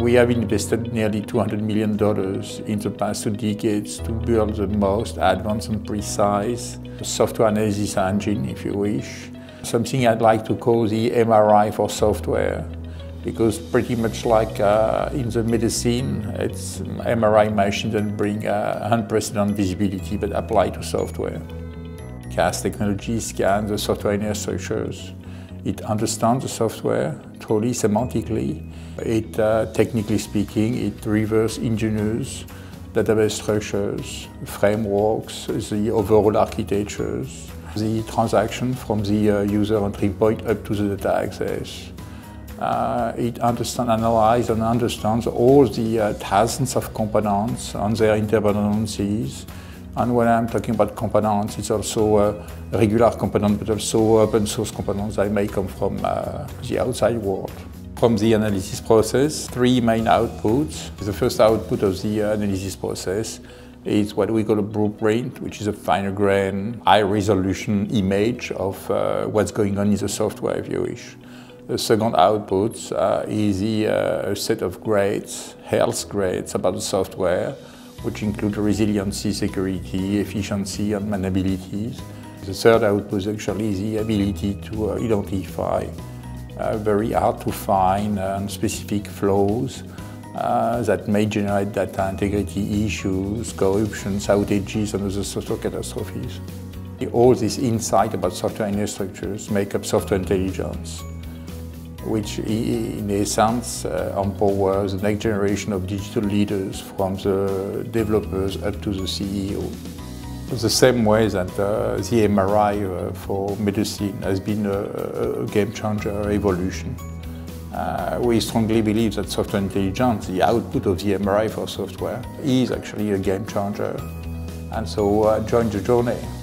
We have invested nearly $200 million in the past 2 decades to build the most advanced and precise software analysis engine, if you wish. Something I'd like to call the MRI for software, because pretty much like in the medicine, it's MRI machines that bring unprecedented visibility but apply to software. CAS technology scans the software inner structures. It understands the software totally semantically. It, technically speaking, it reverse engineers database structures, frameworks, the overall architectures, the transaction from the user entry point up to the data access. It analyzes and understands all the thousands of components and their interdependencies. And when I'm talking about components, it's also a regular component, but also open source components that may come from the outside world. From the analysis process, 3 main outputs. The first output of the analysis process is what we call a blueprint, which is a fine-grained, high-resolution image of what's going on in the software, if you wish. The second output is a set of grades, health grades about the software, which include resiliency, security, efficiency, and maintainability. The third output is actually the ability to identify very hard to find and specific flows that may generate data integrity issues, corruptions, outages, and other software catastrophes. All this insight about software inner structures make up software intelligence, which in essence empowers the next generation of digital leaders, from the developers up to the CEO. The same way that the MRI for medicine has been a game changer evolution. We strongly believe that software intelligence, the output of the MRI for software, is actually a game changer. And so join the journey.